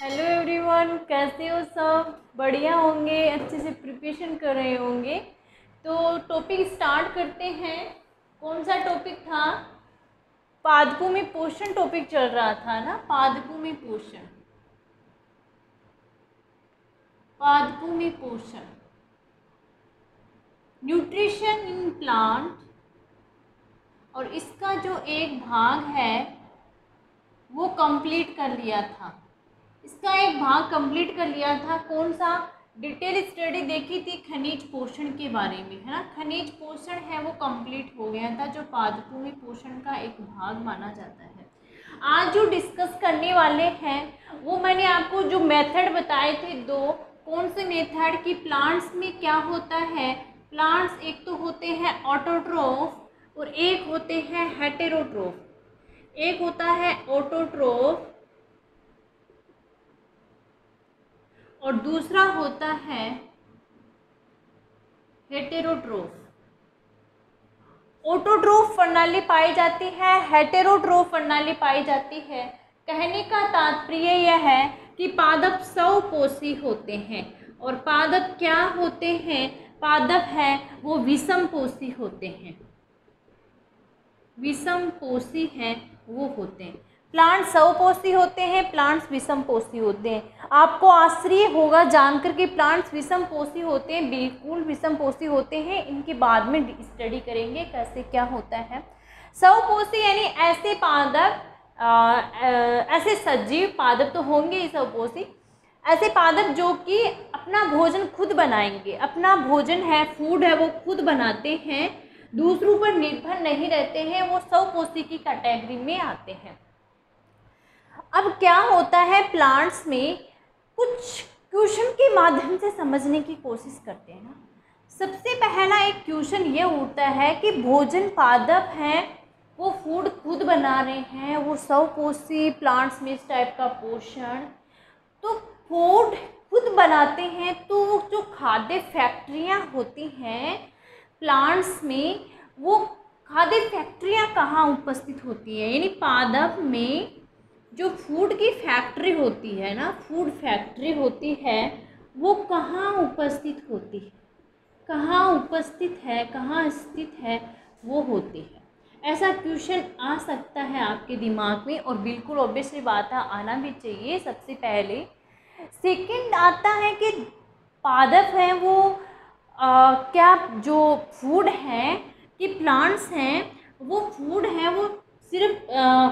Hello everyone, कैसे हो सब? बढ़िया होंगे, अच्छे से प्रिपरेशन कर रहे होंगे। तो टॉपिक स्टार्ट करते हैं। कौन सा टॉपिक था? पादपों में पोषण टॉपिक चल रहा था ना। पादपों में पोषण, पादपों में पोषण, न्यूट्रिशन इन प्लांट। और इसका जो एक भाग है वो कंप्लीट कर लिया था। इसका एक भाग कंप्लीट कर लिया था। कौन सा? डिटेल स्टडी देखी थी खनिज पोषण के बारे में, है ना। खनिज पोषण है वो कंप्लीट हो गया था, जो पादपों में पोषण का एक भाग माना जाता है। आज जो डिस्कस करने वाले हैं वो मैंने आपको जो मेथड बताए थे दो। कौन से मेथड की प्लांट्स में क्या होता है? प्लांट्स एक तो होते हैं ऑटोट्रोफ और एक होते हैं हेटेरोट्रोफ। एक होता है ऑटोट्रोफ और दूसरा होता है हेटेरोट्रोफ। ऑटोट्रोफ प्रणाली पाई जाती है, हेटेरोट्रोफ प्रणाली पाई जाती है। कहने का तात्पर्य यह है कि पादप स्वपोषी होते हैं और पादप क्या होते हैं? पादप है वो विषमपोषी होते हैं। विषमपोषी हैं वो होते हैं। प्लांट स्वपोषी होते हैं, प्लांट्स विषमपोषी होते हैं। आपको आश्चर्य होगा जानकर कि प्लांट्स विषमपोषी होते हैं। बिल्कुल विषमपोषी होते हैं। इनके बाद में स्टडी करेंगे कैसे क्या होता है। स्वपोषी यानी ऐसे पादप, ऐसे सजीव पादप तो होंगे ही स्वपोषी, ऐसे पादप जो कि अपना भोजन खुद बनाएंगे। अपना भोजन है, फूड है, वो खुद बनाते हैं, दूसरों पर निर्भर नहीं रहते हैं। वो स्वपोषी की कैटेगरी में आते हैं। अब क्या होता है प्लांट्स में, कुछ क्वेश्चन के माध्यम से समझने की कोशिश करते हैं ना। सबसे पहला एक क्वेश्चन ये उठता है कि भोजन पादप हैं वो फूड खुद बना रहे हैं, वो स्वपोषी प्लांट्स में इस टाइप का पोषण, तो फूड खुद बनाते हैं। तो जो खाद्य फैक्ट्रियाँ होती हैं प्लांट्स में, वो खाद्य फैक्ट्रियाँ कहाँ उपस्थित होती है? यानी पादप में जो फूड की फैक्ट्री होती है ना, फूड फैक्ट्री होती है, वो कहाँ उपस्थित होती है? कहाँ उपस्थित है, कहाँ स्थित है वो होती है। ऐसा क्वेश्चन आ सकता है आपके दिमाग में और बिल्कुल ऑब्वियसली बात है, आना भी चाहिए। सबसे पहले सेकंड आता है कि पादप हैं वो क्या जो फूड है कि प्लांट्स हैं वो फूड है वो सिर्फ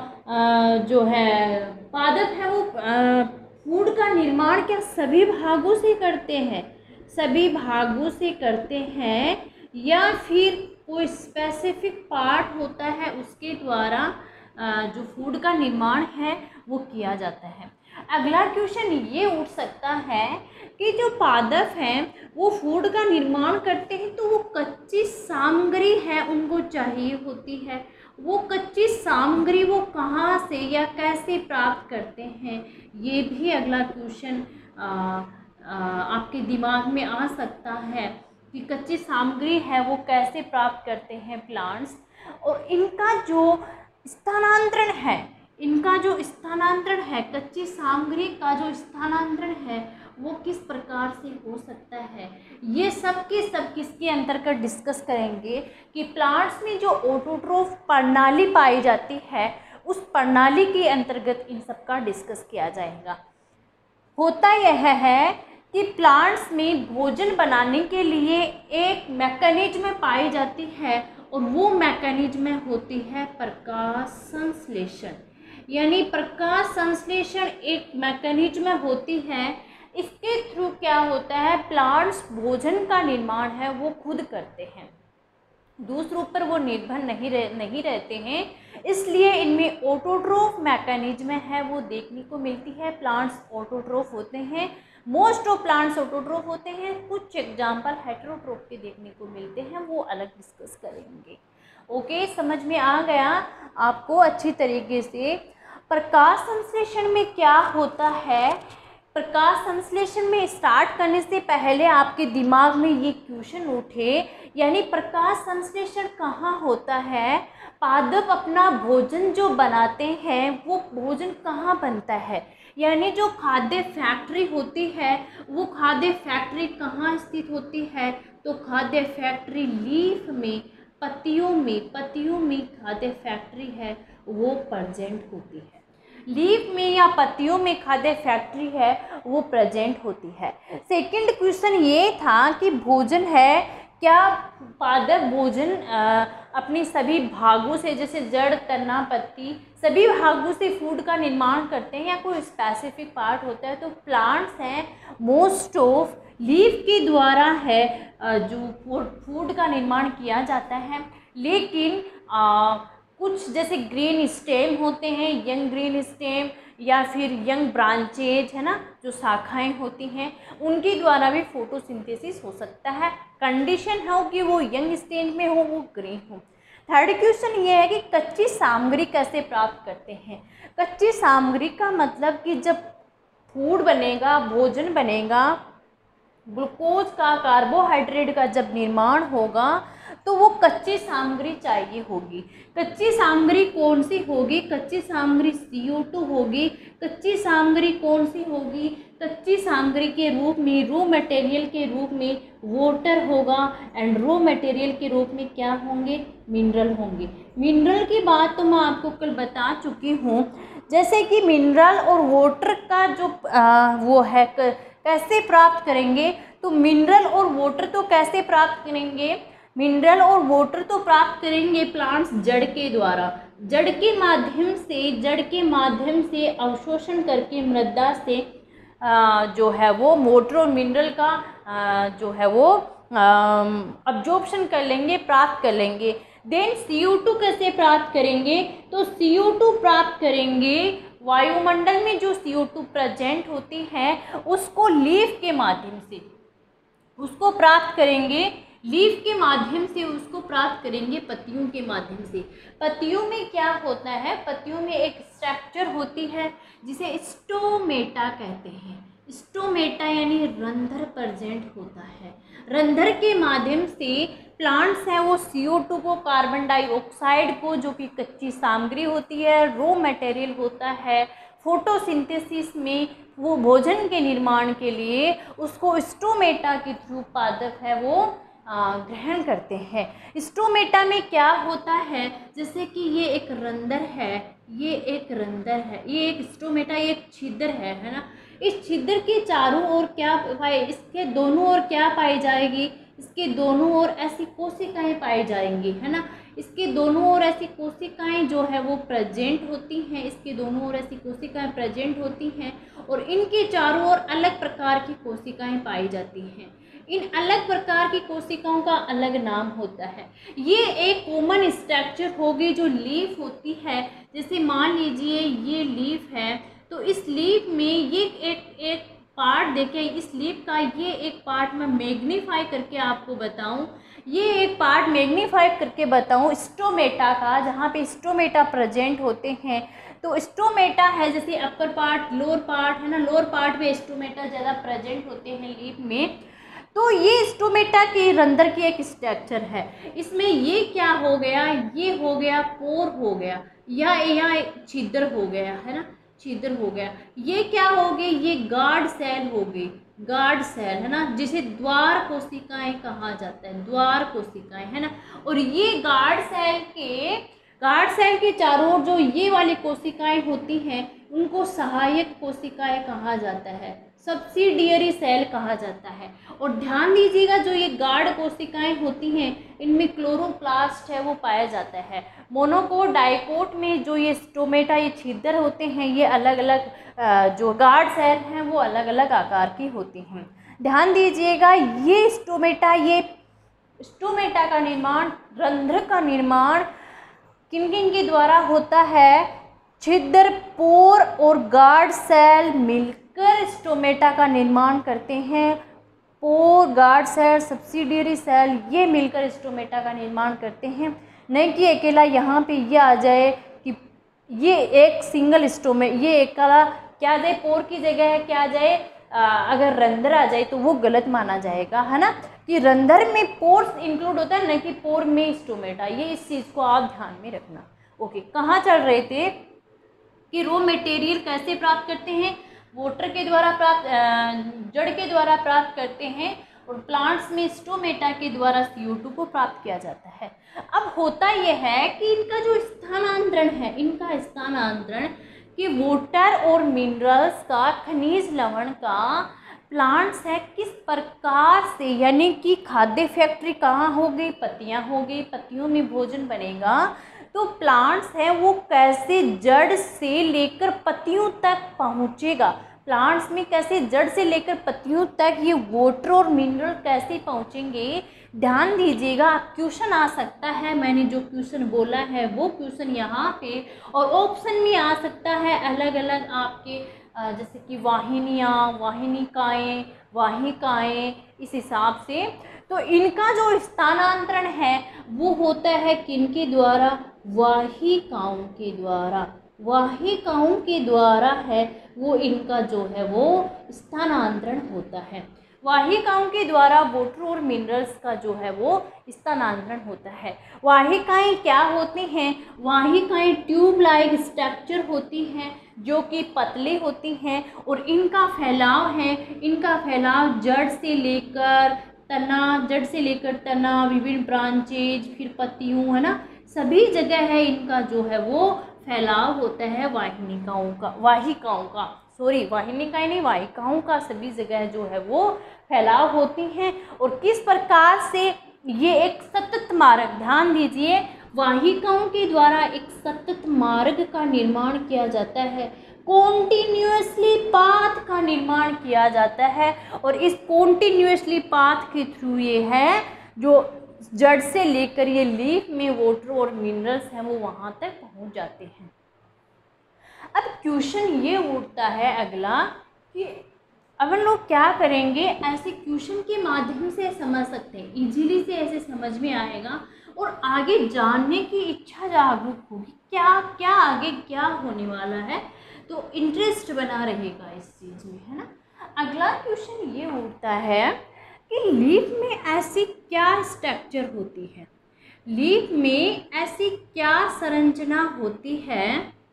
जो है पादप है वो फूड का निर्माण क्या सभी भागों से करते हैं? सभी भागों से करते हैं या फिर कोई स्पेसिफिक पार्ट होता है उसके द्वारा जो फूड का निर्माण है वो किया जाता है। अगला क्वेश्चन ये उठ सकता है कि जो पादप हैं वो फूड का निर्माण करते हैं, तो वो कच्ची सामग्री है उनको चाहिए होती है। वो कच्ची सामग्री वो कहाँ से या कैसे प्राप्त करते हैं? ये भी अगला क्वेश्चन आपके दिमाग में आ सकता है कि कच्ची सामग्री है वो कैसे प्राप्त करते हैं प्लांट्स, और इनका जो स्थानांतरण है, इनका जो स्थानांतरण है, कच्ची सामग्री का जो स्थानांतरण है वो किस प्रकार से हो सकता है। ये सब के सब किसके अंतर्गत डिस्कस करेंगे कि प्लांट्स में जो ऑटोट्रोफ प्रणाली पाई जाती है उस प्रणाली के अंतर्गत इन सब का डिस्कस किया जाएगा। होता यह है कि प्लांट्स में भोजन बनाने के लिए एक मैकेनिज्म पाई जाती है और वो मैकेनिज्म होती है प्रकाश संश्लेषण। यानी प्रकाश संश्लेषण एक मैकेनिज्म होती है। इसके थ्रू क्या होता है, प्लांट्स भोजन का निर्माण है वो खुद करते हैं, दूसरों पर वो निर्भर नहीं रहते हैं। इसलिए इनमें ऑटोट्रोफ मैकेनिज्म है वो देखने को मिलती है। प्लांट्स ऑटोट्रोफ होते हैं, मोस्ट ऑफ प्लांट्स ऑटोट्रोफ होते हैं। कुछ एग्जाम्पल हेटेरोट्रोफ के देखने को मिलते हैं, वो अलग डिस्कस करेंगे। ओके, समझ में आ गया आपको अच्छी तरीके से। प्रकाश संश्लेषण में क्या होता है? प्रकाश संश्लेषण में स्टार्ट करने से पहले आपके दिमाग में ये क्वेश्चन उठे, यानी प्रकाश संश्लेषण कहाँ होता है? पादप अपना भोजन जो बनाते हैं वो भोजन कहाँ बनता है, यानी जो खाद्य फैक्ट्री होती है वो खाद्य फैक्ट्री कहाँ स्थित होती है, तो खाद्य फैक्ट्री लीफ में, पत्तियों में खाद्य फैक्ट्री है वो प्रेजेंट होती है। लीफ में या पत्तियों में खाद्य फैक्ट्री है वो प्रेजेंट होती है। सेकंड क्वेश्चन ये था कि भोजन है क्या पादप भोजन अपनी सभी भागों से, जैसे जड़, तना, पत्ती, सभी भागों से फूड का निर्माण करते हैं या कोई स्पेसिफिक पार्ट होता है, तो प्लांट्स हैं मोस्ट ऑफ लीफ के द्वारा है जो फूड का निर्माण किया जाता है। लेकिन कुछ जैसे ग्रीन स्टेम होते हैं, यंग ग्रीन स्टेम या फिर यंग ब्रांचेज है ना, जो शाखाएं होती हैं, उनके द्वारा भी फोटोसिंथेसिस हो सकता है। कंडीशन हो कि वो यंग स्टेज में हो, वो ग्रीन हो। थर्ड क्वेश्चन ये है कि कच्ची सामग्री कैसे प्राप्त करते हैं। कच्ची सामग्री का मतलब कि जब फूड बनेगा, भोजन बनेगा, ग्लूकोज का, कार्बोहाइड्रेट का जब निर्माण होगा तो वो कच्ची सामग्री चाहिए होगी। कच्ची सामग्री कौन सी होगी? कच्ची सामग्री CO2 होगी। कच्ची सामग्री कौन सी होगी? कच्ची सामग्री के रूप में, रॉ मटेरियल के रूप में वाटर होगा एंड रॉ मटेरियल के रूप में क्या होंगे? मिनरल होंगे। मिनरल की बात तो मैं आपको कल बता चुकी हूँ, जैसे कि मिनरल और वाटर का जो वो है कैसे प्राप्त करेंगे, तो मिनरल और वाटर तो कैसे प्राप्त करेंगे? मिनरल और वाटर तो प्राप्त करेंगे प्लांट्स जड़ के द्वारा, जड़ के माध्यम से अवशोषण करके मृदा से जो है वो वाटर और मिनरल का जो है वो अब्जॉर्प्शन कर लेंगे, प्राप्त कर लेंगे। देन CO2 कैसे प्राप्त करेंगे? तो CO2 प्राप्त करेंगे वायुमंडल में जो CO2 प्रेजेंट होती है उसको लीफ के माध्यम से उसको प्राप्त करेंगे, लीफ के माध्यम से उसको प्राप्त करेंगे पत्तियों के माध्यम से। पत्तियों में क्या होता है? पत्तियों में एक स्ट्रक्चर होती है जिसे स्टोमेटा कहते हैं। स्टोमेटा यानी रंध्र प्रेजेंट होता है। रंध्र के माध्यम से प्लांट्स हैं वो CO2 को, कार्बन डाइऑक्साइड को, जो कि कच्ची सामग्री होती है, रॉ मटेरियल होता है, फोटोसिंथेसिस में वो भोजन के निर्माण के लिए उसको स्टोमेटा के थ्रू पादप है वो ग्रहण करते हैं। स्टोमेटा में क्या होता है? जैसे कि ये एक रंध्र है, ये एक रंध्र है, ये एक स्टोमेटा, ये एक छिद्र है ना। इस छिद्र के चारों ओर क्या पाए, इसके दोनों ओर क्या पाई जाएगी? इसके दोनों ओर ऐसी कोशिकाएं पाई जाएंगी, है ना। इसके दोनों ओर ऐसी कोशिकाएं जो है वो प्रेजेंट होती हैं, इसके दोनों ओर ऐसी कोशिकाएं प्रेजेंट होती हैं और इनके चारों ओर अलग प्रकार की कोशिकाएं पाई जाती हैं। इन अलग प्रकार की कोशिकाओं का अलग नाम होता है। ये एक कॉमन स्ट्रक्चर होगी जो लीफ होती है। जैसे मान लीजिए ये लीफ है, तो इस लीफ में ये एक पार्ट देखें, इस लीफ का ये एक पार्ट मैं मैग्नीफाई करके आपको बताऊं, ये एक पार्ट मैग्नीफाई करके बताऊं स्टोमेटा का, जहाँ पे स्टोमेटा प्रेजेंट होते हैं। तो स्टोमेटा है जैसे अपर पार्ट, लोअर पार्ट है ना, लोअर पार्ट में स्टोमेटा ज़्यादा प्रेजेंट होते हैं लीफ में। तो ये स्टोमेटा के रंध्र की एक स्ट्रक्चर है। इसमें ये क्या हो गया? ये हो गया पोर हो गया, या छिद्र हो गया, है ना, छिद्र हो गया। ये क्या हो गई? ये गार्ड सेल हो गई, गार्ड सेल, है ना, जिसे द्वार कोशिकाएं कहा जाता है, द्वार कोशिकाएं, है ना। और ये गार्ड सेल के चारों ओर जो ये वाली कोशिकाएं होती हैं उनको सहायक कोशिकाएं कहा जाता है, सब्सिडियरी सेल कहा जाता है। और ध्यान दीजिएगा जो ये गार्ड कोशिकाएं होती हैं इनमें क्लोरोप्लास्ट है वो पाया जाता है। मोनोकोट, डाइकोट में जो ये स्टोमेटा, ये छिद्र होते हैं, ये अलग अलग जो गार्ड सेल हैं वो अलग अलग आकार की होती हैं। ध्यान दीजिएगा ये स्टोमेटा का निर्माण, रंध्र का निर्माण किन किन के द्वारा होता है? छिद्र, पोर और गार्ड सेल मिलकर स्टोमेटा का निर्माण करते हैं। Pore, guard cell, subsidiary cell ये मिलकर स्टोमेटा का निर्माण करते हैं। नहीं कि अकेला यहाँ पे ये आ जाए कि ये एक सिंगल ये एक क्या आ जाए, पोर की जगह है क्या आ जाए, अगर रंध्र आ जाए तो वो गलत माना जाएगा, है ना, कि रंध्र में पोर्स इंक्लूड होता है, न कि पोर में स्टोमेटा। ये इस चीज़ को आप ध्यान में रखना। ओके, कहाँ चल रहे थे कि रॉ मटेरियल कैसे प्राप्त करते हैं, वाटर के द्वारा प्राप्त, जड़ के द्वारा प्राप्त करते हैं, और प्लांट्स में स्टोमेटा के द्वारा CO2 को प्राप्त किया जाता है। अब होता यह है कि इनका जो स्थानांतरण है, इनका स्थानांतरण कि वाटर और मिनरल्स का, खनिज लवण का प्लांट्स है किस प्रकार से, यानी कि खाद्य फैक्ट्री कहाँ हो गई, पत्तियाँ हो गई, पत्तियों में भोजन बनेगा, तो प्लांट्स है वो कैसे जड़ से लेकर पत्तियों तक पहुँचेगा, प्लांट्स में कैसे जड़ से लेकर पत्तियों तक ये वाटर और मिनरल कैसे पहुँचेंगे। ध्यान दीजिएगा, आप क्वेश्चन आ सकता है, मैंने जो क्वेश्चन बोला है वो क्वेश्चन यहाँ पे, और ऑप्शन में आ सकता है अलग अलग आपके, जैसे कि वाहिनियाँ, वाहिनिकाएँ, वाहिकाएँ, इस हिसाब से। तो इनका जो स्थानांतरण है वो होता है किनके द्वारा, वाहिकाओं के द्वारा, वाहिकाओं के द्वारा है वो इनका जो है वो स्थानांतरण होता है। वाहिकाओं के द्वारा वाटर और मिनरल्स का जो है वो स्थानांतरण होता है। वाहिकाएं क्या होती हैं, वाहिकाएं ट्यूब लाइक स्ट्रक्चर होती हैं जो कि पतले होती हैं, और इनका फैलाव है, इनका फैलाव जड़ से लेकर तना, जड़ से लेकर तना, विभिन्न ब्रांचेज, फिर पत्तियों, है ना, सभी जगह है इनका जो है वो फैलाव होता है वाहिनिकाओं का, वाहिकाओं का, सॉरी वाहिनिकाएं नहीं, वाहिकाओं का सभी जगह जो है वो फैलाव होती हैं। और किस प्रकार से ये एक सतत मार्ग, ध्यान दीजिए, वाहिकाओं के द्वारा एक सतत मार्ग का निर्माण किया जाता है, कॉन्टिन्यूसली पाथ का निर्माण किया जाता है, और इस कॉन्टिन्यूसली पाथ के थ्रू ये है जो जड़ से लेकर ये लीफ में वाटर और मिनरल्स हैं वो वहाँ तक पहुँच जाते हैं। अब क्वेश्चन ये उठता है अगला कि अब हम लोग क्या करेंगे, ऐसे क्वेश्चन के माध्यम से समझ सकते हैं, इजीली से ऐसे समझ में आएगा और आगे जानने की इच्छा जागरूक होगी, क्या क्या आगे क्या होने वाला है, तो इंटरेस्ट बना रहेगा इस चीज़ में, है ना। अगला क्वेश्चन ये उठता है कि लीफ में ऐसी क्या स्ट्रक्चर होती है, लीफ में ऐसी क्या संरचना होती है,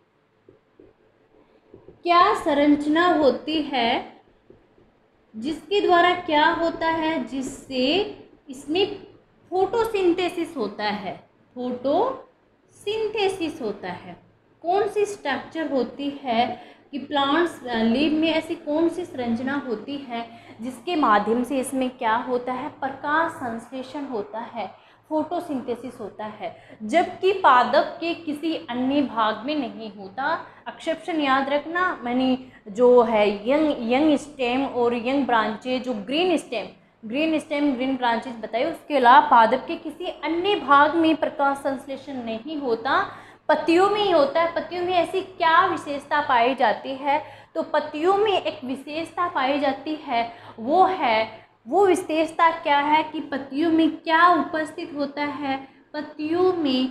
क्या संरचना होती है जिसके द्वारा क्या होता है, जिससे इसमें फोटोसिंथेसिस होता है, फोटोसिंथेसिस होता है। कौन सी स्ट्रक्चर होती है कि प्लांट्स लीफ में ऐसी कौन सी संरचना होती है जिसके माध्यम से इसमें क्या होता है, प्रकाश संश्लेषण होता है, फोटोसिंथेसिस होता है, जबकि पादप के किसी अन्य भाग में नहीं होता। एक्सेप्शन याद रखना, मैंने जो है यंग स्टेम और यंग ब्रांचेज, जो ग्रीन स्टेम ग्रीन ब्रांचेज बताई, उसके अलावा पादप के किसी अन्य भाग में प्रकाश संश्लेषण नहीं होता, पत्तियों में ही होता है। पत्तियों में ऐसी क्या विशेषता पाई जाती है, तो पत्तियों में एक विशेषता पाई जाती है, वो विशेषता क्या है कि पत्तियों में क्या उपस्थित होता है, पत्तियों में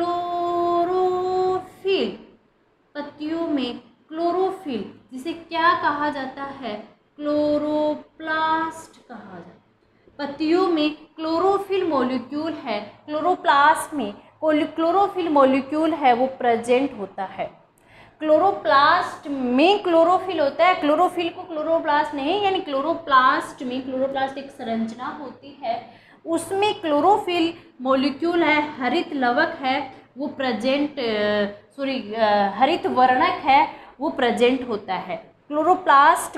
क्लोरोफिल, पत्तियों में क्लोरोफिल, जिसे क्या कहा जाता है, क्लोरोप्लास्ट कहा जाता है। पत्तियों में क्लोरोफिल मॉलिक्यूल है, क्लोरोप्लास्ट में क्लोरोफिल मॉलिक्यूल है वो प्रेजेंट होता है। क्लोरोप्लास्ट में क्लोरोफिल होता है, क्लोरोफिल को क्लोरोप्लास्ट नहीं, यानी क्लोरोप्लास्ट में, क्लोरोप्लास्ट एक संरचना होती है, उसमें क्लोरोफिल मॉलिक्यूल है, हरित लवक है वो प्रेजेंट, हरित वर्णक है वो प्रेजेंट होता है। क्लोरोप्लास्ट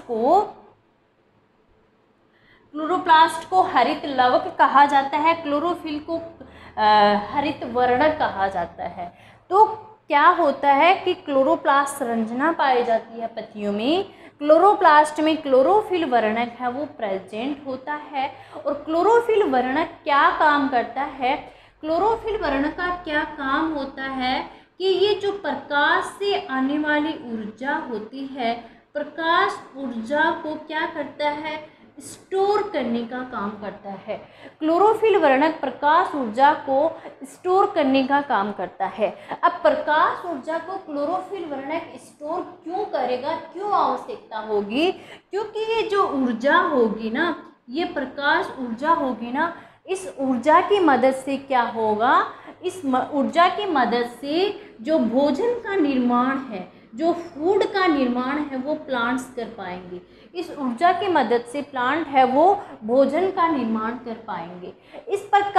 को हरित लवक कहा जाता है, क्लोरोफिल को हरित वर्णक कहा जाता है। तो क्या होता है कि क्लोरोप्लास्ट संरचना पाई जाती है पत्तियों में, क्लोरोप्लास्ट में क्लोरोफिल वर्णक है वो प्रेजेंट होता है। और क्लोरोफिल वर्णक क्या काम करता है, क्लोरोफिल वर्णक का क्या काम होता है कि ये जो प्रकाश से आने वाली ऊर्जा होती है, प्रकाश ऊर्जा को क्या करता है, स्टोर करने का काम करता है। क्लोरोफिल वर्णक प्रकाश ऊर्जा को स्टोर करने का काम करता है। अब प्रकाश ऊर्जा को क्लोरोफिल वर्णक स्टोर क्यों करेगा, क्यों आवश्यकता होगी, क्योंकि ये जो ऊर्जा होगी ना, ये प्रकाश ऊर्जा होगी ना, इस ऊर्जा की मदद से क्या होगा, इस ऊर्जा की मदद से जो भोजन का निर्माण है, जो फूड का निर्माण है वो प्लांट्स कर पाएंगे। इस ऊर्जा की मदद से प्लांट है वो भोजन का निर्माण कर पाएंगे। इस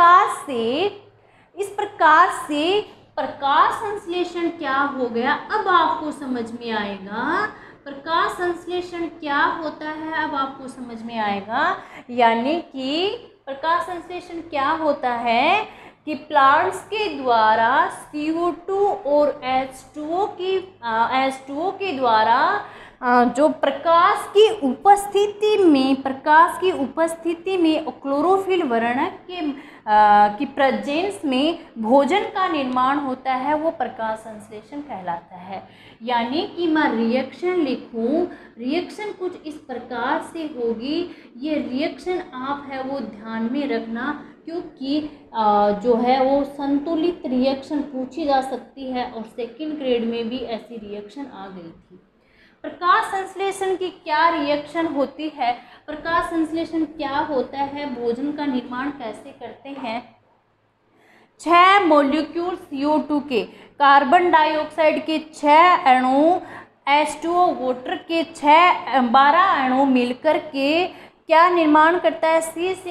प्रकार से प्रकाश संश्लेषण क्या हो गया, अब आपको समझ में आएगा प्रकाश संश्लेषण क्या होता है, अब आपको समझ में आएगा। यानी कि प्रकाश संश्लेषण क्या होता है कि प्लांट्स के द्वारा CO2 और H2O के द्वारा जो प्रकाश की उपस्थिति में क्लोरोफिल वर्णक की प्रेजेंस में भोजन का निर्माण होता है, वो प्रकाश संश्लेषण कहलाता है। यानी कि मैं रिएक्शन लिखूं, रिएक्शन कुछ इस प्रकार से होगी। ये रिएक्शन आप है वो ध्यान में रखना, क्योंकि जो है वो संतुलित रिएक्शन पूछी जा सकती है और सेकंड ग्रेड में भी ऐसी रिएक्शन आ गई थी। प्रकाश संश्लेषण की क्या रिएक्शन होती है, प्रकाश संश्लेषण क्या होता है, भोजन का निर्माण कैसे करते हैं। 6 मॉलिक्यूल CO2 के, कार्बन डाइऑक्साइड के 6 अणु, H2O वाटर के 12 अणु मिलकर के क्या निर्माण करता है,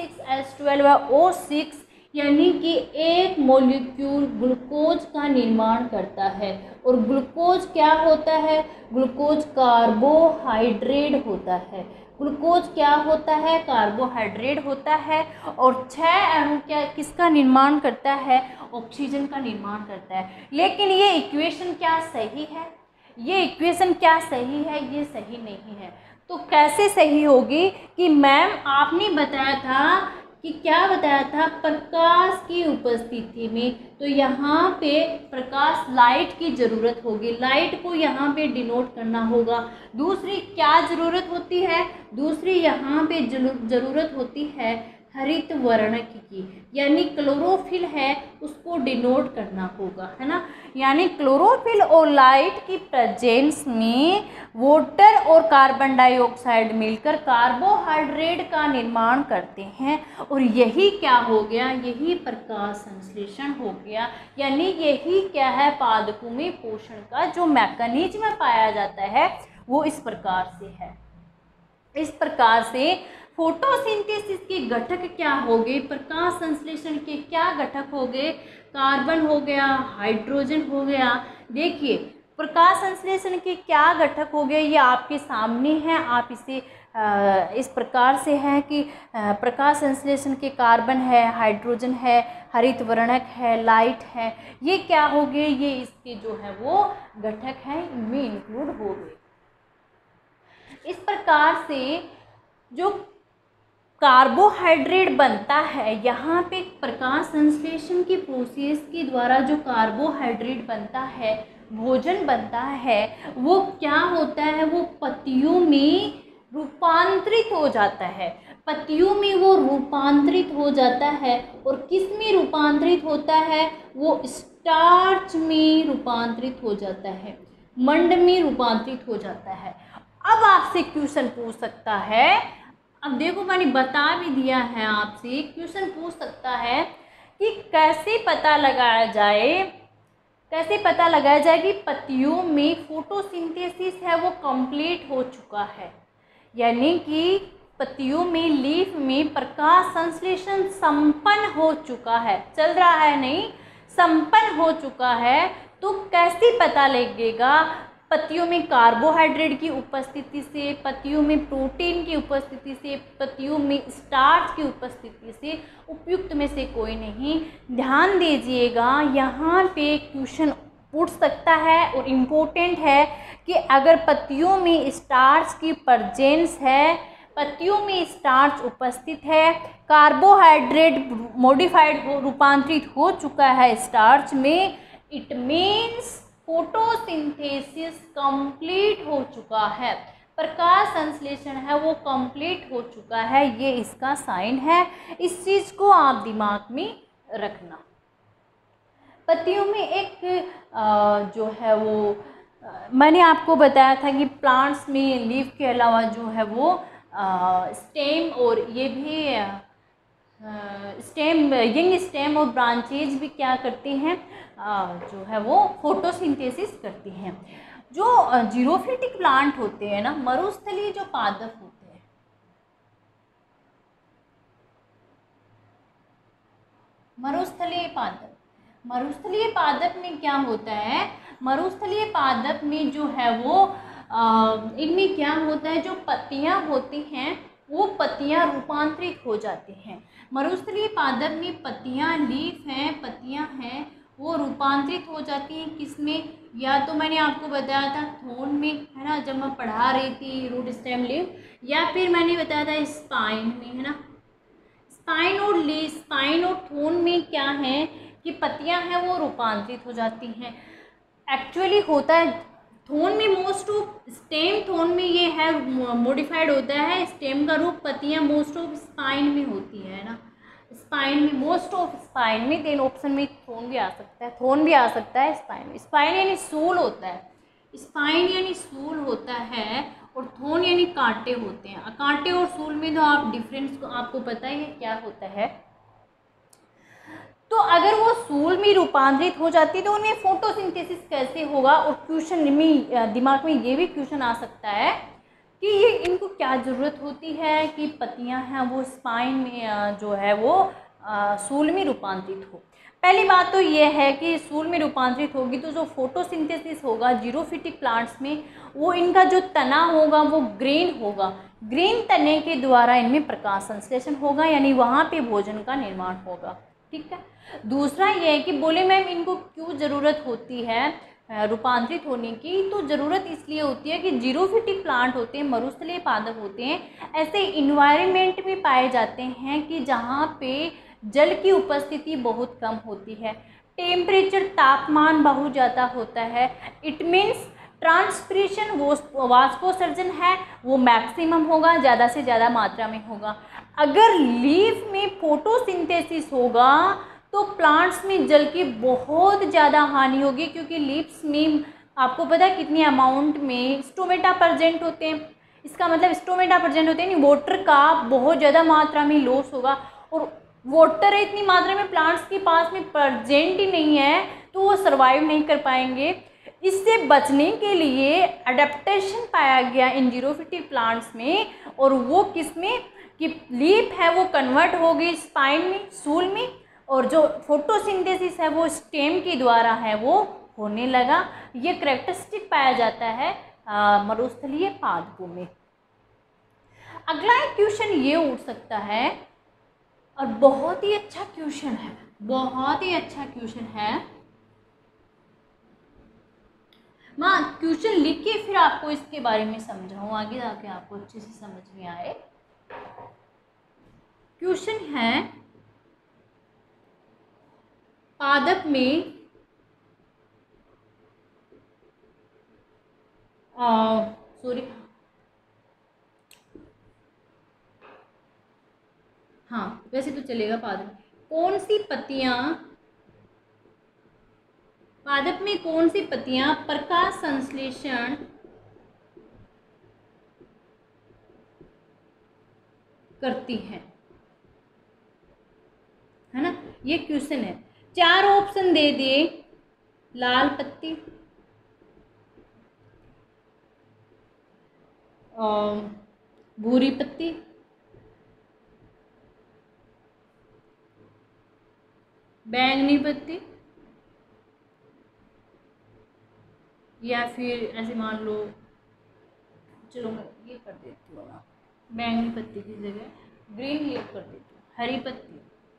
C6H12O6, यानी कि एक मॉलिक्यूल ग्लूकोज का निर्माण करता है। और ग्लूकोज क्या होता है, ग्लूकोज कार्बोहाइड्रेट होता है। ग्लूकोज क्या होता है, कार्बोहाइड्रेट होता है। और 6 अणु क्या किसका निर्माण करता है, ऑक्सीजन का निर्माण करता है। लेकिन ये इक्वेशन क्या सही है, ये इक्वेशन क्या सही है, ये सही नहीं है। तो कैसे सही होगी कि मैम आपने बताया था कि क्या बताया था, प्रकाश की उपस्थिति में, तो यहाँ पे प्रकाश लाइट की ज़रूरत होगी, लाइट को यहाँ पे डिनोट करना होगा। दूसरी क्या ज़रूरत होती है, दूसरी यहाँ पे ज़रूरत होती है हरित वर्णक की, यानी क्लोरोफिल है उसको डिनोट करना होगा, है ना। यानी क्लोरोफिल और लाइट की प्रेजेंस में वाटर और कार्बन डाइऑक्साइड मिलकर कार्बोहाइड्रेट का निर्माण करते हैं, और यही क्या हो गया, यही प्रकाश संश्लेषण हो गया। यानी यही क्या है, पादपों में पोषण का जो मैकेनिज्म पाया जाता है वो इस प्रकार से है। इस प्रकार से फोटोसिंथेसिस के घटक क्या हो गए, प्रकाश संश्लेषण के क्या घटक हो गए, कार्बन हो गया, हाइड्रोजन हो गया। देखिए प्रकाश संश्लेषण के क्या घटक हो गए, ये आपके सामने है। आप इसे इस प्रकार से है कि प्रकाश संश्लेषण के कार्बन है, हाइड्रोजन है, हरित वर्णक है, लाइट है, ये क्या हो गए, ये इसके जो है वो घटक हैं, इनमें इंक्लूड हो गए। इस प्रकार से जो कार्बोहाइड्रेट बनता है, यहाँ पे प्रकाश संश्लेषण की प्रोसेस के द्वारा जो कार्बोहाइड्रेट बनता है, भोजन बनता है, वो क्या होता है, वो पत्तियों में रूपांतरित हो जाता है। पत्तियों में वो रूपांतरित हो जाता है, और किस में रूपांतरित होता है, वो स्टार्च में रूपांतरित हो जाता है, मंड में रूपांतरित हो जाता है। अब आपसे क्वेश्चन पूछ सकता है, अब देखो मैंने बता भी दिया है, आपसे क्वेश्चन पूछ सकता है कि कैसे पता लगाया जाए कि पत्तियों में फोटोसिंथेसिस है वो कंप्लीट हो चुका है, यानी कि पत्तियों में, लीफ में प्रकाश संश्लेषण संपन्न हो चुका है, चल रहा है नहीं, संपन्न हो चुका है। तो कैसे पता लगेगा, पत्तियों में कार्बोहाइड्रेट की उपस्थिति से, पत्तियों में प्रोटीन की उपस्थिति से, पत्तियों में स्टार्च की उपस्थिति से, उपयुक्त में से कोई नहीं। ध्यान दीजिएगा, यहाँ पे क्वेश्चन पूछ सकता है और इम्पोर्टेंट है कि अगर पत्तियों में स्टार्च की प्रेजेंस है, पत्तियों में स्टार्च उपस्थित है, कार्बोहाइड्रेट मॉडिफाइड रूपांतरित हो चुका है स्टार्च में, इट मीन्स फोटोसिंथेसिस कंप्लीट हो चुका है, प्रकाश संश्लेषण है वो कंप्लीट हो चुका है, ये इसका साइन है। इस चीज़ को आप दिमाग में रखना। पत्तियों में एक जो है वो मैंने आपको बताया था कि प्लांट्स में लीफ के अलावा जो है वो स्टेम और ये भी स्टेम, यंग स्टेम और ब्रांचेज भी क्या करते हैं, जो है वो फोटोसिंथेसिस करती हैं। जो जीरोफिटिक प्लांट होते हैं ना, मरुस्थलीय जो पादप होते हैं, मरुस्थलीय पादप में क्या होता है, मरुस्थलीय पादप में जो है वो इनमें क्या होता है, जो पत्तियां होती हैं वो पत्तियां रूपांतरित हो जाती हैं। मरुस्थलीय पादप में पत्तियां, लीफ हैं, पत्तियां हैं, वो रूपांतरित हो जाती हैं किसमें, या तो मैंने आपको बताया था थोन में, है ना, जब मैं पढ़ा रही थी रूट स्टेम लीफ, या फिर मैंने बताया था स्पाइन में, है ना। स्पाइन और थोन में क्या है कि पत्तियां हैं वो रूपांतरित हो जाती हैं। एक्चुअली होता है थोन में, मोस्ट ऑफ स्टेम थोन में ये है मॉडिफाइड होता है, स्टेम का रूप, पत्तियां मोस्ट ऑफ स्पाइन में होती है ना, स्पाइन में, मोस्ट ऑफ स्पाइन में। तीन ऑप्शन में थोन भी आ सकता है, थोन भी आ सकता है स्पाइन में। स्पाइन यानी सूल होता है, स्पाइन यानी सूल होता है, और थोन यानी कांटे होते हैं। कांटे और सूल में तो आप डिफरेंस को आपको पता ही है क्या होता है। तो अगर वो सूल में रूपांतरित हो जाती है तो उनमें फोटोसिंथेसिस कैसे होगा, और क्वेश्चन में दिमाग में ये भी क्वेश्चन आ सकता है कि ये इनको क्या ज़रूरत होती है कि पत्तियां हैं वो स्पाइन में जो है वो सूल में रूपांतरित हो। पहली बात तो ये है कि सूल में रूपांतरित होगी तो जो फोटोसिंथेसिस होगा जीरोफिटिक प्लांट्स में, वो इनका जो तना होगा वो ग्रीन होगा। ग्रीन तने के द्वारा इनमें प्रकाश संश्लेषण होगा, यानी वहाँ पे भोजन का निर्माण होगा। ठीक है। दूसरा ये है कि बोले मैम इनको क्यों ज़रूरत होती है रूपांतरित होने की, तो ज़रूरत इसलिए होती है कि जीरोफिटिक प्लांट होते हैं, मरुस्थलीय पादप होते हैं, ऐसे इन्वायरमेंट में पाए जाते हैं कि जहाँ पे जल की उपस्थिति बहुत कम होती है, टेम्परेचर तापमान बहुत ज़्यादा होता है। इट मीन्स ट्रांसपिरेशन वाष्पोत्सर्जन है वो मैक्सिमम होगा, ज़्यादा से ज़्यादा मात्रा में होगा। अगर लीफ में फोटोसिंथेसिस होगा तो प्लांट्स में जल की बहुत ज़्यादा हानि होगी, क्योंकि लीव्स में आपको पता है कितनी अमाउंट में स्टोमेटा प्रेजेंट होते हैं। इसका मतलब स्टोमेटा प्रेजेंट होते हैं नहीं, वाटर का बहुत ज़्यादा मात्रा में लॉस होगा, और वाटर इतनी मात्रा में प्लांट्स के पास में प्रेजेंट ही नहीं है तो वो सर्वाइव नहीं कर पाएंगे। इससे बचने के लिए अडेप्टेशन पाया गया इन जीरोफिटिक प्लांट्स में, और वो किस में कि लीफ है वो कन्वर्ट हो गई स्पाइन में, सूल में, और जो फोटोसिंथेसिस है वो स्टेम के द्वारा है वो होने लगा। ये कैरेक्टरिस्टिक पाया जाता है मरुस्थलीय पादपों में। अगला एक क्वेश्चन ये उठ सकता है, और बहुत ही अच्छा क्वेश्चन है, बहुत ही अच्छा क्वेश्चन है। मैं क्वेश्चन लिख के फिर आपको इसके बारे में समझाऊँ आगे जाके आपको अच्छे से समझ में आए। क्वेश्चन है, पादप में सॉरी हाँ वैसे तो चलेगा। पादप कौन सी पत्तियां, पादप में कौन सी पत्तियां प्रकाश संश्लेषण करती हैं, है ना, ये क्वेश्चन है। 4 ऑप्शन दे दिए, लाल पत्ती, भूरी पत्ती, बैंगनी पत्ती, या फिर ऐसे मान लो, चलो मैं ये कर देती हूँ ना, बैंगनी पत्ती की जगह ग्रीन लीफ कर देती हूँ, हरी पत्ती,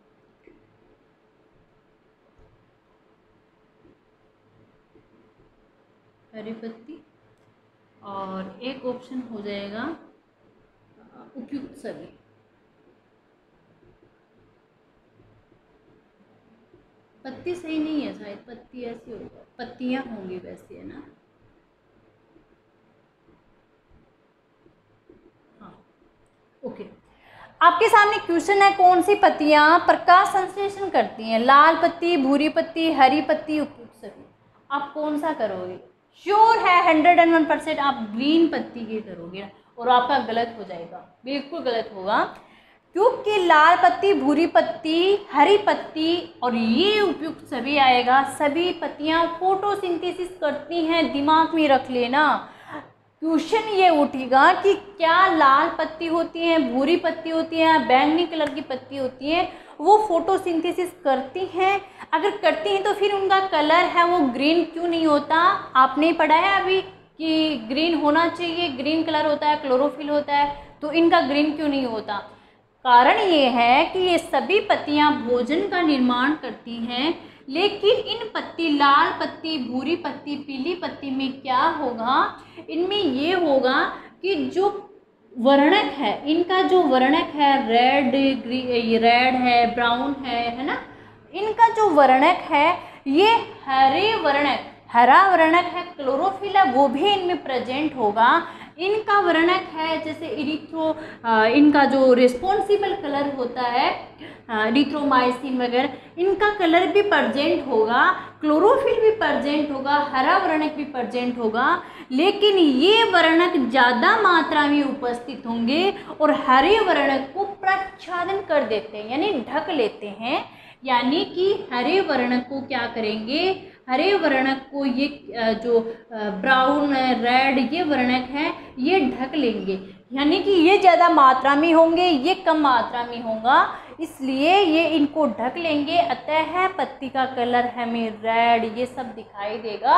हरी पत्ती, और एक ऑप्शन हो जाएगा उपयुक्त सभी। पत्ती सही नहीं है शायद, पत्ती ऐसी होगा, पत्तियां होंगी वैसे, है ना। हाँ ओके, आपके सामने क्वेश्चन है कौन सी पत्तियां प्रकाश संश्लेषण करती हैं, लाल पत्ती, भूरी पत्ती, हरी पत्ती, उपयुक्त सभी। आप कौन सा करोगे? श्योर है 101% आप ग्रीन पत्ती की करोगे। और आपका गलत हो जाएगा, बिल्कुल गलत होगा, क्योंकि लाल पत्ती, भूरी पत्ती, हरी पत्ती और ये उपयुक्त सभी आएगा। सभी पत्तियां फोटोसिंथेसिस करती हैं, दिमाग में रख लेना। क्वेश्चन ये उठेगा कि क्या लाल पत्ती होती है, भूरी पत्ती होती है, बैंगनी कलर की पत्ती होती है, वो फोटोसिंथेसिस करती हैं? अगर करती हैं तो फिर उनका कलर है वो ग्रीन क्यों नहीं होता? आपने पढ़ा है अभी कि ग्रीन होना चाहिए, ग्रीन कलर होता है, क्लोरोफिल होता है, तो इनका ग्रीन क्यों नहीं होता? कारण ये है कि ये सभी पत्तियां भोजन का निर्माण करती हैं, लेकिन इन पत्ती, लाल पत्ती, भूरी पत्ती, पीली पत्ती में क्या होगा, इनमें ये होगा कि जो वर्णक है, इनका जो वर्णक है रेड है, ब्राउन है ना, इनका जो वर्णक है ये हरे वर्णक, हरा वर्णक है, क्लोरोफिल है, वो भी इनमें प्रेजेंट होगा। इनका वर्णक है जैसे इनका जो रिस्पॉन्सिबल कलर होता है इरिथ्रोमाइसिन वगैरह, इनका कलर भी प्रेजेंट होगा, क्लोरोफिल भी प्रेजेंट होगा, हरा वर्णक भी प्रेजेंट होगा, लेकिन ये वर्णक ज़्यादा मात्रा में उपस्थित होंगे और हरे वर्णक को प्रच्छादन कर देते हैं, यानी ढक लेते हैं। यानी कि हरे वर्णक को क्या करेंगे, हरे वर्णक को ये जो ब्राउन, रेड ये वर्णक है ये ढक लेंगे, यानी कि ये ज़्यादा मात्रा में होंगे, ये कम मात्रा में होगा, इसलिए ये इनको ढक लेंगे। अतः पत्ती का कलर हमें रेड ये सब दिखाई देगा,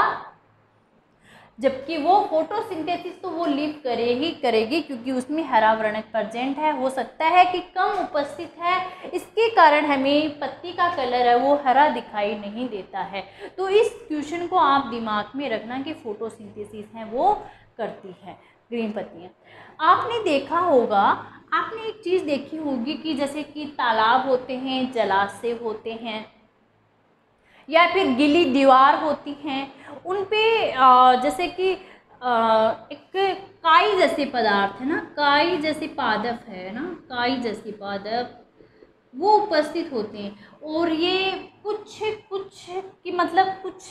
जबकि वो फोटोसिंथेसिस तो वो लीव करेगी क्योंकि उसमें हरा वर्णक प्रेजेंट है। हो सकता है कि कम उपस्थित है, इसके कारण हमें पत्ती का कलर है वो हरा दिखाई नहीं देता है। तो इस क्वेश्चन को आप दिमाग में रखना कि फोटोसिंथेसिस है वो करती है ग्रीन पत्तियाँ। आपने देखा होगा, आपने एक चीज़ देखी होगी कि जैसे कि तालाब होते हैं, जलाशय होते हैं, या फिर गीली दीवार होती हैं, उन पे जैसे कि एक काई जैसे पदार्थ है ना, काई जैसे पादप है ना, काई जैसे पादप वो उपस्थित होते हैं, और ये कुछ की मतलब कुछ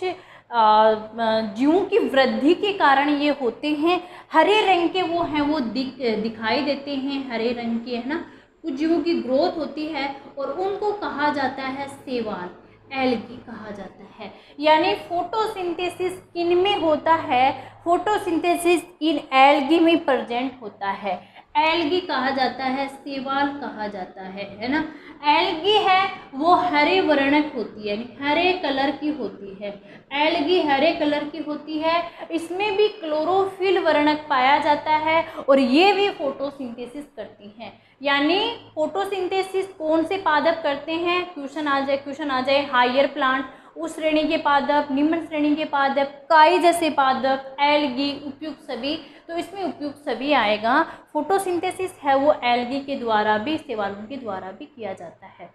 जीवों की वृद्धि के कारण ये होते हैं। हरे रंग के वो हैं, वो दिखाई देते हैं, हरे रंग के है ना, कुछ जीवों की ग्रोथ होती है और उनको कहा जाता है शैवाल, एल्गी कहा जाता है। यानी फोटोसिंथेसिस किन में होता है, फोटोसिंथेसिस इन एल्गी में प्रेजेंट होता है, एल्गी कहा जाता है, शैवाल कहा जाता है ना। एल्गी है वो हरे वर्णक होती है, यानी हरे कलर की होती है, एल्गी हरे कलर की होती है, इसमें भी क्लोरोफिल वर्णक पाया जाता है और ये भी फोटोसिंथेसिस करती हैं। यानी फोटोसिंथेसिस कौन से पादप करते हैं, क्वेश्चन आ जाए हायर प्लांट, उस श्रेणी के पादप, निम्न श्रेणी के पादप, काई जैसे पादप, एल्गी, उपयुक्त सभी, तो इसमें उपयुक्त सभी आएगा। फोटोसिंथेसिस है वो एल्गी के द्वारा भी, शैवालों के द्वारा भी किया जाता है।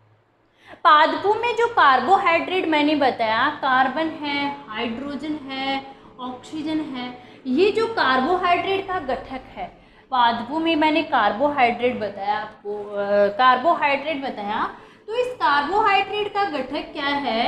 पादपों में जो कार्बोहाइड्रेट मैंने बताया, कार्बन है, हाइड्रोजन है, ऑक्सीजन है, ये जो कार्बोहाइड्रेट का घटक है, पादपों में मैंने कार्बोहाइड्रेट बताया आपको, कार्बोहाइड्रेट बताया, तो इस कार्बोहाइड्रेट का घटक क्या है,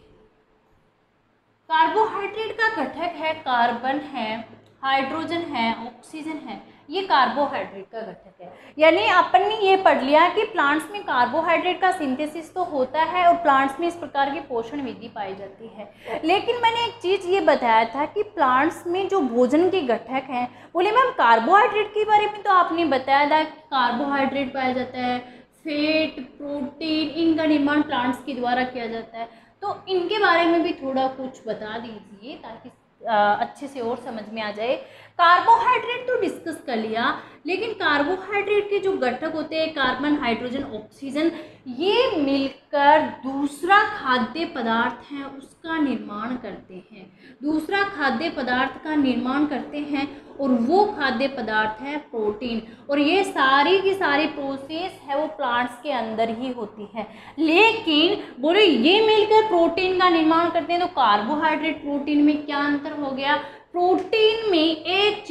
कार्बोहाइड्रेट का घटक है कार्बन है, हाइड्रोजन है, ऑक्सीजन है, ये कार्बोहाइड्रेट का घटक है। यानी अपन ने ये पढ़ लिया कि प्लांट्स में कार्बोहाइड्रेट का सिंथेसिस तो होता है और प्लांट्स में इस प्रकार की पोषण विधि पाई जाती है। लेकिन मैंने एक चीज़ ये बताया था कि प्लांट्स में जो भोजन के घटक हैं, बोले मैम कार्बोहाइड्रेट के बारे में तो आपने बताया था कि कार्बोहाइड्रेट पाया जाता है, फैट, प्रोटीन, इनका निर्माण प्लांट्स के द्वारा किया जाता है, तो इनके बारे में भी थोड़ा कुछ बता दीजिए ताकि अच्छे से और समझ में आ जाए। कार्बोहाइड्रेट तो डिस्कस कर लिया, लेकिन कार्बोहाइड्रेट के जो घटक होते हैं कार्बन, हाइड्रोजन, ऑक्सीजन, ये मिलकर दूसरा खाद्य पदार्थ है उसका निर्माण करते हैं, दूसरा खाद्य पदार्थ का निर्माण करते हैं और वो खाद्य पदार्थ है प्रोटीन। और ये सारी की सारी प्रोसेस है वो प्लांट्स के अंदर ही होती है। लेकिन बोले ये मिलकर प्रोटीन का निर्माण करते हैं, तो कार्बोहाइड्रेट प्रोटीन में क्या अंतर हो गया, प्रोटीन में एक चीज़ और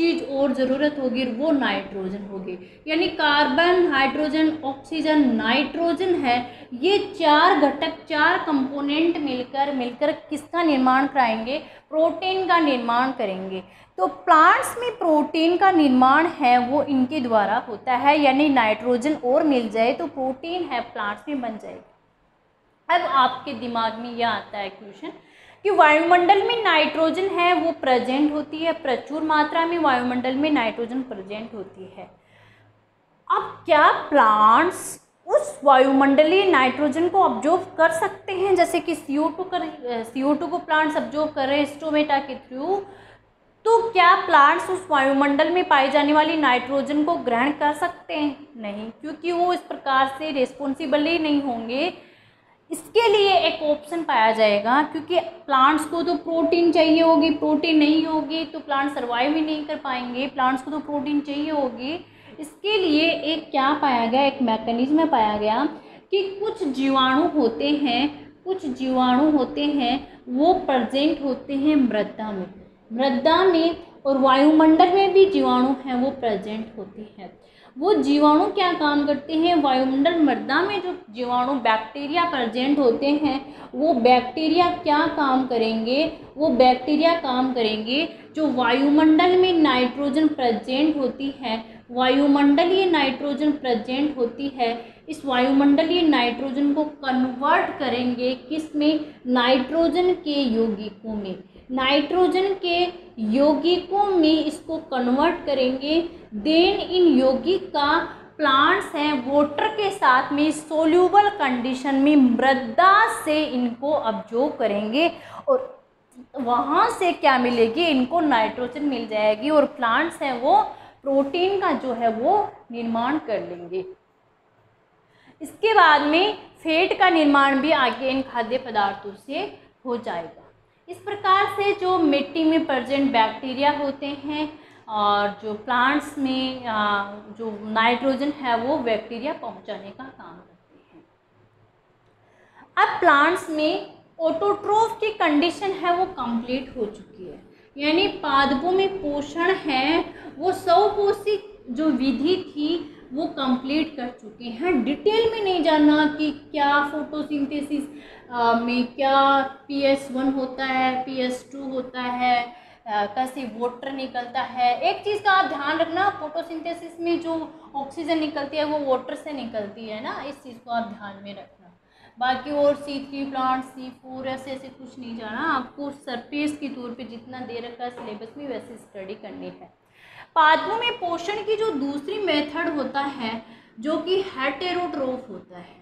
और ज़रूरत होगी वो नाइट्रोजन होगी। यानी कार्बन, हाइड्रोजन, ऑक्सीजन, नाइट्रोजन है, ये चार घटक, चार कंपोनेंट मिलकर किसका निर्माण कराएंगे? प्रोटीन का निर्माण करेंगे। तो प्लांट्स में प्रोटीन का निर्माण है वो इनके द्वारा होता है, यानी नाइट्रोजन और मिल जाए तो प्रोटीन है प्लांट्स में बन जाएगी। अब आपके दिमाग में यह आता है क्वेश्चन कि वायुमंडल में नाइट्रोजन है वो प्रेजेंट होती है, प्रचुर मात्रा में वायुमंडल में नाइट्रोजन प्रेजेंट होती है। अब क्या प्लांट्स उस वायुमंडलीय नाइट्रोजन को ऑब्जर्व कर सकते हैं? जैसे कि CO2 को प्लांट्स ऑब्जर्व कर रहे हैं स्टोमेटा के थ्रू, तो क्या प्लांट्स उस वायुमंडल में पाई जाने वाली नाइट्रोजन को ग्रहण कर सकते हैं? नहीं, क्योंकि वो इस प्रकार से रिस्पॉन्सिबल ही नहीं होंगे। इसके लिए एक ऑप्शन पाया जाएगा, क्योंकि प्लांट्स को तो प्रोटीन चाहिए होगी, प्रोटीन नहीं होगी तो प्लांट सर्वाइव ही नहीं कर पाएंगे, प्लांट्स को तो प्रोटीन चाहिए होगी। इसके लिए एक क्या पाया गया, एक मैकेनिज्म पाया गया कि कुछ जीवाणु होते हैं वो प्रेजेंट होते हैं मृदा में और वायुमंडल में भी जीवाणु हैं वो प्रेजेंट होते हैं। वो जीवाणु क्या काम करते हैं? वायुमंडल मृदा में जो जीवाणु बैक्टीरिया प्रेजेंट होते हैं वो बैक्टीरिया क्या काम करेंगे? वो बैक्टीरिया काम करेंगे जो वायुमंडल में नाइट्रोजन प्रेजेंट होती है, वायुमंडलीय नाइट्रोजन प्रेजेंट होती है, इस वायुमंडलीय नाइट्रोजन को कन्वर्ट करेंगे किस में? नाइट्रोजन के यौगिकों में। नाइट्रोजन के यौगिकों में इसको कन्वर्ट करेंगे। देन इन यौगिक का प्लांट्स हैं वाटर के साथ में सोल्यूबल कंडीशन में मृदा से इनको ऑब्जर्व करेंगे और वहाँ से क्या मिलेगी? इनको नाइट्रोजन मिल जाएगी और प्लांट्स हैं वो प्रोटीन का जो है वो निर्माण कर लेंगे। इसके बाद में फैट का निर्माण भी आगे इन खाद्य पदार्थों से हो जाएगा। इस प्रकार से जो मिट्टी में प्रेजेंट बैक्टीरिया होते हैं और जो प्लांट्स में जो नाइट्रोजन है वो बैक्टीरिया पहुंचाने का काम करते हैं। अब प्लांट्स में ऑटोट्रोफ की कंडीशन है वो कंप्लीट हो चुकी है, यानी पादपों में पोषण है वो स्वपोषी जो विधि थी वो कंप्लीट कर चुके हैं। डिटेल में नहीं जानना कि क्या फोटोसिंथेसिस में क्या PS1 होता है, PS2 होता है, कैसे वाटर निकलता है। एक चीज़ का आप ध्यान रखना, फोटोसिंथेसिस में जो ऑक्सीजन निकलती है वो वाटर से निकलती है ना, इस चीज़ को आप ध्यान में रखना। बाकी और C3 प्लांट, C4 ऐसे कुछ नहीं जाना, आपको सरफेस के तौर पे जितना दे रखा है सिलेबस में वैसे स्टडी करनी है। पादपों में पोषण की जो दूसरी मेथड होता है जो कि हेटेरोट्रोफ होता है।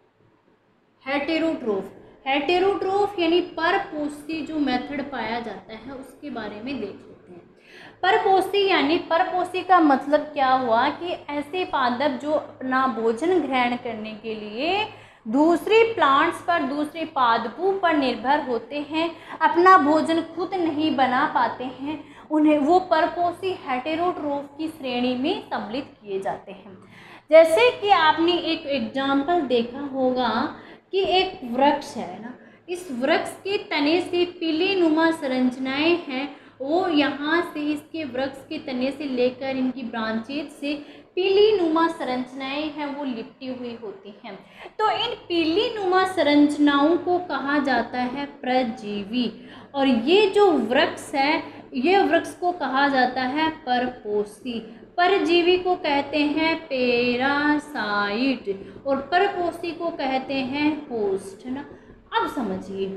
हेटेरोट्रोफ यानी परपोषी जो मेथड पाया जाता है उसके बारे में देख लेते हैं। परपोषी यानी परपोषी का मतलब क्या हुआ कि ऐसे पादप जो अपना भोजन ग्रहण करने के लिए दूसरे प्लांट्स पर, दूसरे पादपों पर निर्भर होते हैं, अपना भोजन खुद नहीं बना पाते हैं, उन्हें वो परपोषी हेटेरोट्रोफ की श्रेणी में सम्मिलित किए जाते हैं। जैसे कि आपने एक एग्जाम्पल देखा होगा कि एक वृक्ष है ना, इस वृक्ष के तने से पीली नुमा संरचनाएं हैं, वो यहाँ से इसके वृक्ष के तने से लेकर इनकी ब्रांचेज से पीली नुमा संरचनाएं हैं वो लिपटी हुई होती हैं। तो इन पीली नुमा संरचनाओं को कहा जाता है परजीवी, और ये जो वृक्ष है ये वृक्ष को कहा जाता है परपोषी। परजीवी को कहते हैं पैरासाइट और परपोषी को कहते हैं होस्ट ना। अब समझिए,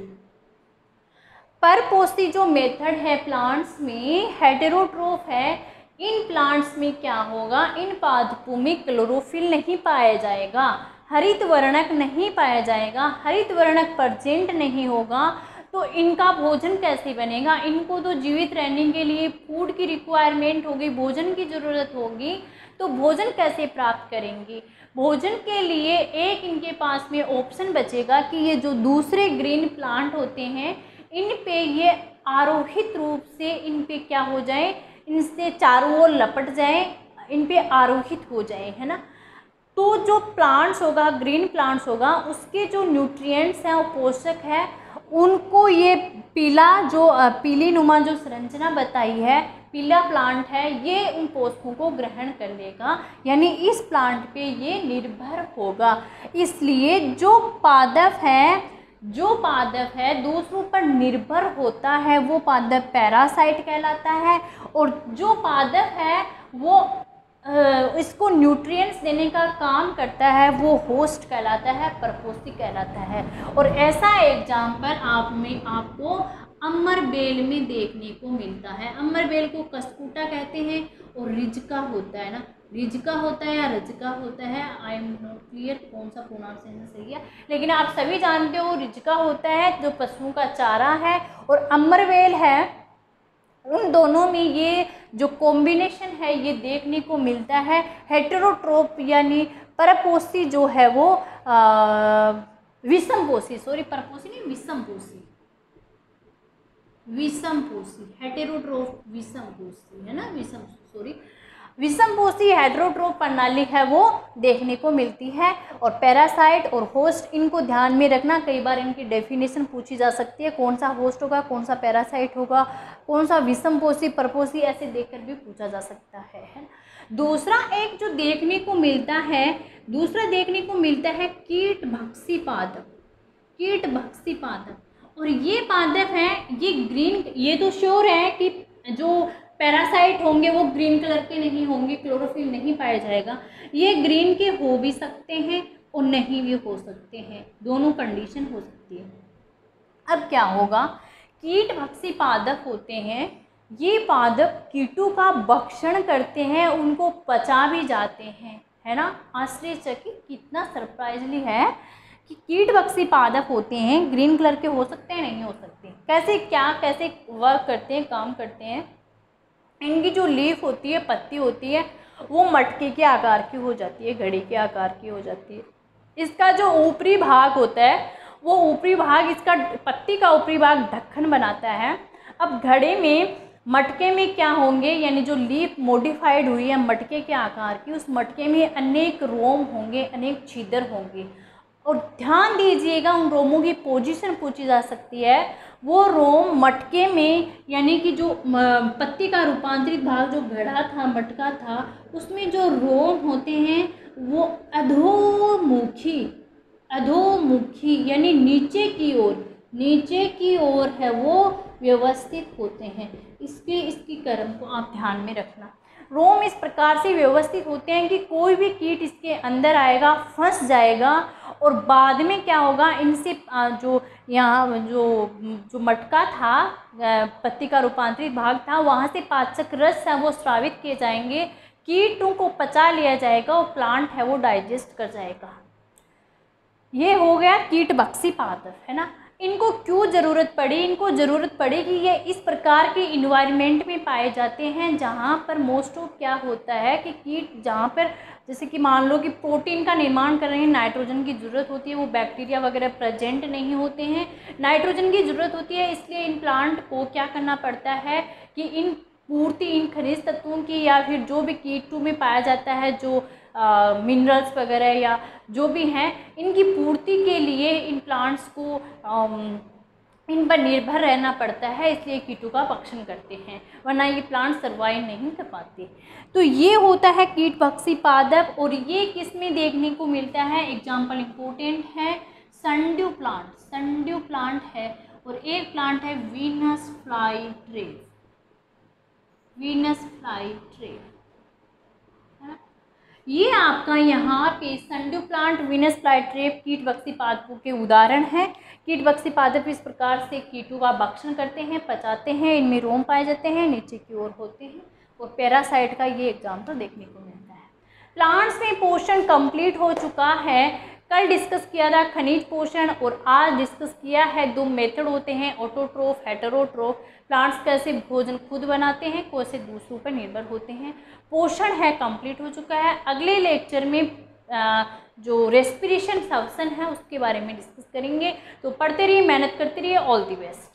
परपोषी जो मेथड है प्लांट्स में हेटेरोट्रोफ है, इन प्लांट्स में क्या होगा? इन पादपों में क्लोरोफिल नहीं पाया जाएगा, हरित वर्णक नहीं पाया जाएगा, हरित वर्णक प्रेजेंट नहीं होगा, तो इनका भोजन कैसे बनेगा? इनको तो जीवित रहने के लिए फूड की रिक्वायरमेंट होगी, भोजन की ज़रूरत होगी, तो भोजन कैसे प्राप्त करेंगे? भोजन के लिए एक इनके पास में ऑप्शन बचेगा कि ये जो दूसरे ग्रीन प्लांट होते हैं इन पे ये आरोहित रूप से इन पे क्या हो जाए, इनसे चारों ओर लपट जाए, इन पे आरोहित हो जाए, है ना। तो जो प्लांट्स होगा, ग्रीन प्लांट्स होगा, उसके जो न्यूट्रिएंट्स हैं वो पोषक है, उनको ये पीला जो पीली नुमा जो संरचना बताई है पीला प्लांट है, ये उन पोषकों को ग्रहण कर लेगा, यानी इस प्लांट पे ये निर्भर होगा। इसलिए जो पादप है दूसरों पर निर्भर होता है वो पादप पैरासाइट कहलाता है, और जो पादप है वो इसको न्यूट्रिएंट्स देने का काम करता है वो होस्ट कहलाता है, परपोषी कहलाता है। और ऐसा एग्जाम्पल आपको अमरबेल में देखने को मिलता है। अमरबेल को कस्कूटा कहते हैं और रिजका होता है ना, रिजका होता है या रजका होता है, आई एम नॉट क्लियर कौन सा प्रोनाउंसिएशन सही है, लेकिन आप सभी जानते हो रिजका होता है जो पशुओं का चारा है, और अमरबेल है। उन दोनों में ये जो कॉम्बिनेशन है ये देखने को मिलता है। हेटेरोट्रोप यानी परपोषी जो है वो विषमपोषी, सॉरी परपोषी नहीं विषमपोषी, हेटेरोट्रोप विषमपोषी है ना, विषमपोषी हेटेरोट्रोप प्रणाली है वो देखने को मिलती है। और पैरासाइट और होस्ट, इनको ध्यान में रखना, कई बार इनकी डेफिनेशन पूछी जा सकती है, कौन सा होस्ट होगा, कौन सा पैरासाइट होगा, कौन सा विषमपोषी परपोषी, ऐसे देखकर भी पूछा जा सकता है। दूसरा एक जो देखने को मिलता है कीटभक्षी पादप, और ये पादप हैं ये ग्रीन, ये तो श्योर है कि जो पैरासाइट होंगे वो ग्रीन कलर के नहीं होंगे, क्लोरोफिल नहीं पाया जाएगा। ये ग्रीन के हो भी सकते हैं और नहीं भी हो सकते हैं, दोनों कंडीशन हो सकती है। अब क्या होगा, कीटभक्षी पादप होते हैं, ये पादप कीटों का भक्षण करते हैं, उनको पचा भी जाते हैं, है ना। आश्चर्यचकित कितना सरप्राइजली है कि कीटभक्षी पादप होते हैं, ग्रीन कलर के हो सकते हैं, नहीं हो सकते। कैसे वर्क करते हैं, काम करते हैं। इनकी जो लीफ होती है, पत्ती होती है, वो मटके के आकार की हो जाती है, घड़ी के आकार की हो जाती है। इसका जो ऊपरी भाग होता है वो ऊपरी भाग, इसका पत्ती का ऊपरी भाग ढक्कन बनाता है। अब घड़े में, मटके में क्या होंगे, यानी जो लीफ मॉडिफाइड हुई है मटके के आकार की, उस मटके में अनेक रोम होंगे, अनेक छिद्र होंगे। और ध्यान दीजिएगा, उन रोमों की पोजीशन पूछी जा सकती है। वो रोम मटके में, यानी कि जो पत्ती का रूपांतरित भाग जो घड़ा था, मटका था, उसमें जो रोम होते हैं वो अधोमुखी यानी नीचे की ओर है वो व्यवस्थित होते हैं। इसकी क्रम को आप ध्यान में रखना। रोम इस प्रकार से व्यवस्थित होते हैं कि कोई भी कीट इसके अंदर आएगा, फंस जाएगा, और बाद में क्या होगा, इनसे जो मटका था, पत्ती का रूपांतरित भाग था, वहाँ से पाचक रस है वो स्रावित किए जाएंगे, कीटों को पचा लिया जाएगा और प्लांट है वो डाइजेस्ट कर जाएगा। ये हो गया कीटभक्षी पादप, है ना। इनको क्यों ज़रूरत पड़ी, इनको ज़रूरत पड़ी कि ये इस प्रकार के इन्वायरमेंट में पाए जाते हैं जहाँ पर मोस्ट ऑफ क्या होता है कि कीट, जहाँ पर जैसे कि मान लो कि प्रोटीन का निर्माण कर रहे हैं, नाइट्रोजन की ज़रूरत होती है, वो बैक्टीरिया वगैरह प्रेजेंट नहीं होते हैं, नाइट्रोजन की ज़रूरत होती है। इसलिए इन प्लांट को क्या करना पड़ता है कि इन खनिज तत्वों की, या फिर जो भी कीटों में पाया जाता है, जो मिनरल्स वगैरह या जो भी हैं, इनकी पूर्ति के लिए इन प्लांट्स को इन पर निर्भर रहना पड़ता है। इसलिए कीटों का भक्षण करते हैं, वरना ये प्लांट सर्वाइव नहीं कर पाते। तो ये होता है कीटभक्षी पादप, और ये किस में देखने को मिलता है, एग्जाम्पल इम्पोर्टेंट है, संड्यू प्लांट है, और एक प्लांट है वीनस फ्लाई ट्रेप। ये आपका यहाँ पे sundew plant, Venus fly trap कीटभक्षी पादपों के उदाहरण हैं। कीटभक्षी पादप इस प्रकार से कीटों का भक्षण करते हैं, पचाते हैं, इनमें रोम पाए जाते हैं, नीचे की ओर होते हैं, और पैरासाइट का ये एग्जाम्पल देखने को मिलता है। प्लांट्स में पोषण कंप्लीट हो चुका है। कल डिस्कस किया था खनिज पोषण, और आज डिस्कस किया है दो मेथड होते हैं, ऑटोट्रोफ, हेटेरोट्रोफ। प्लांट्स कैसे भोजन खुद बनाते हैं, कैसे दूसरों पर निर्भर होते हैं। पोषण है कंप्लीट हो चुका है। अगले लेक्चर में जो रेस्पिरेशन फंक्शन है उसके बारे में डिस्कस करेंगे। तो पढ़ते रहिए, मेहनत करते रहिए। All the best.